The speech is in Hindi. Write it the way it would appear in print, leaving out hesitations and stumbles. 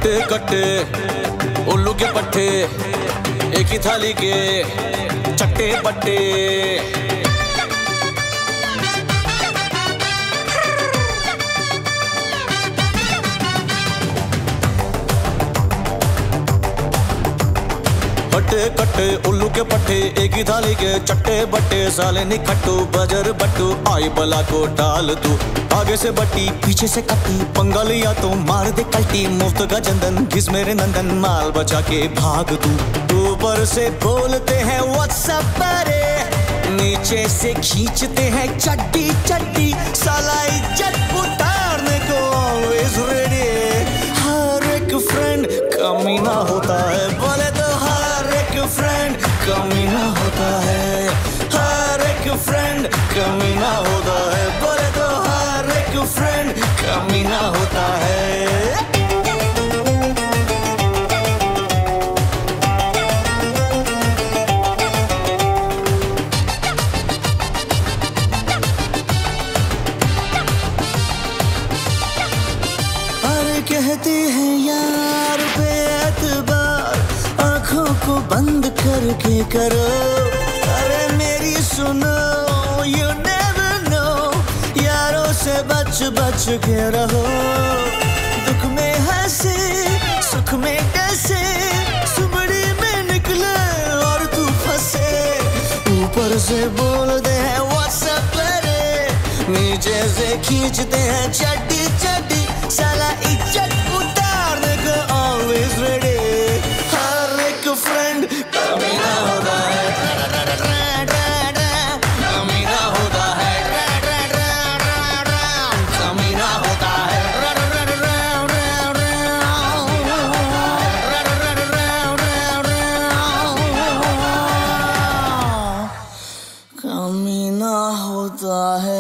हट्टे कट्टे उल्लू के पट्टे, एक ही थाली के चट्टे पट्टे। हट्टे कट्टे उल्लू के पट्टे, एक ही थाली के चट्टे बट्टे। साले निखट्टू बजर बट्टू, आई बला को टाल तू। आगे से बट्टी पीछे से कट्टी, पंगा लिया तो मार दे कल्टी। मुफ्त का चंदन घिस मेरे नंदन, माल बचा के भाग तू। ऊपर से बोलते हैं व्हाट्सएप पर, नीचे से खींचते हैं चड्डी चड्डी। साला इज्जत उतारने को ऑलवेज रेडी। हर एक फ्रेंड कमीना होता है, बोले तो हर एक फ्रेंड कमीना होता है। हर एक फ्रेंड कमीना होता है, बोले तो हर एक फ्रेंड कमीना होता है। अरे कहते हैं यार पे एतबार, आंखों को बंद करके करो। अरे मेरी सुनो, you never know, यारों से बच बच के रहो। दुख में हंसे, सुख में डसे, सुबड़ी में निकले और तू फंसे। ऊपर से बोलते हैं व्हाट्सएप पर, नीचे से खींचते हैं चड्डी चड्डी। साला इज्जत उतारने को ऑलवेज रेडी। हर एक फ्रेंड कमीना होता है, कमीना होता है, कमीना होता है, कमीना होता है।